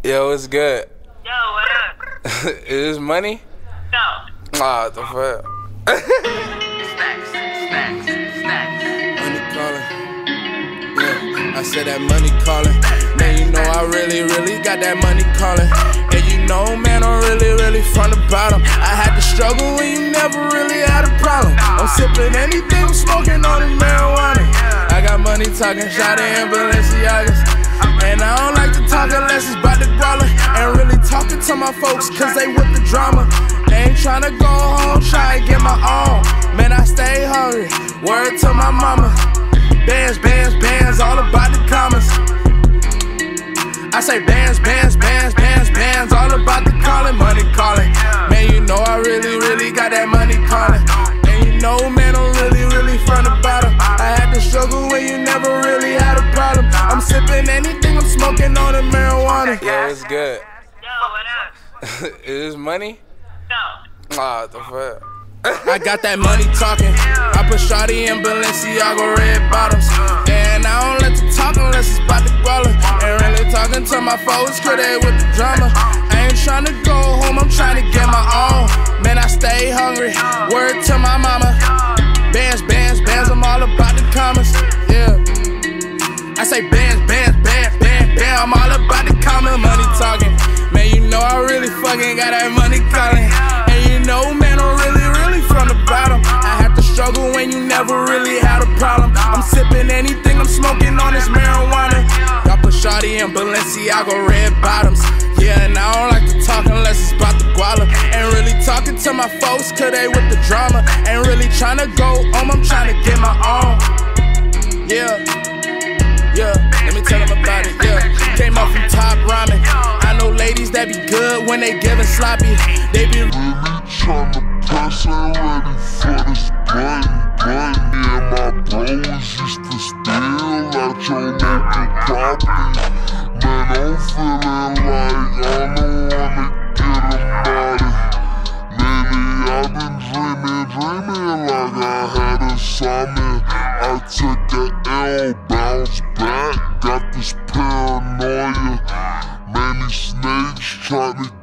Yo, what's good? Yo, what up? Is this money? No. Ah, what the fuck? Stacks. Money calling. Yeah, I said that money calling. Man, you know I really got that money calling. And you know, man, I'm really from the bottom. I had to struggle when you never really had a problem. I'm sipping anything, I'm smoking on the marijuana. I got money talking, shot in Balenciagas. And I don't like to talk unless it's about the guala. And really talking to my folks, cause they with the drama. They ain't tryna go home, try and get my own. Man, I stay hungry, word to my mama. Bands, all about the commas. I say bands, all about the calling. Money calling. Man, you know I really got that money calling. And you know, man, I'm really from the bottom. I had to struggle when you never really had a problem. I'm sipping anything, I'm smoking on the marijuana. Yo, what's good? Yo, what up? Is this money? No. Ah, what the fuck? I got that money talking. I put shawty in Balenciaga red bottoms. And I don't let you talk unless it's about the guala. Ain't really talking to my folks, cause they with the drama. I ain't tryna go home, I'm tryna get my own. Man, I stay hungry, word to my mama. Bands, I'm all about the commas. Yeah, I say bands, I'm all about the commas. Money talking. Man, you know I really fucking got that money calling. And you know, man, I'm really from the bottom. I had to struggle when you never really had a problem. I'm sipping anything, I'm smoking on this marijuana. Y'all put shawty in Balenciaga red bottoms. Yeah, and I don't like to talk unless it's about the guala. Ain't really talking to my folks, cause they with the drama. Ain't really tryna go home, I'm tryna get my own. Yeah, let me tell them about it, yeah. Came up from top ramen. I know ladies that be good when they giving sloppy. They be really tryna press, ain't ready for this button. Me and my bros used to steal at your local property. Man, I'm feeling like I don't wanna get about it. Lately I've been dreaming like I had a assignment. I took a L, bounce back, got this paranoia. Many snakes try to